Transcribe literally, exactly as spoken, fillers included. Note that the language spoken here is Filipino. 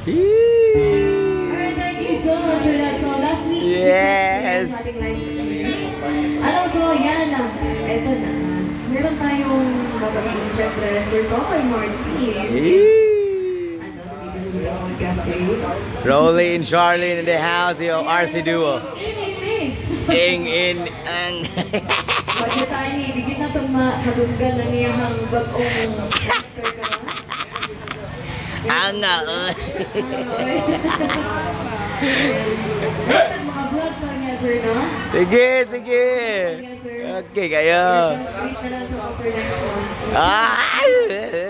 Alright, thank you so much for that. So last week, yes. sa ating live stream. Ano, so yan na. Eto na. Meron tayong babaeng syempre, Sir Kokoy Martin. Ano, Tag-Puan Cafe. Rolly and Charlene in the house, yo, R C Duo. Ing in ang. Pwede tayo ni, digit na itong madunggan na niyahang bag-ong. Ang nga, oh. Mga vlog pa niya, sir, no? Sige, sige. Okay, kayo. Wait na lang sa offer next one. Ah!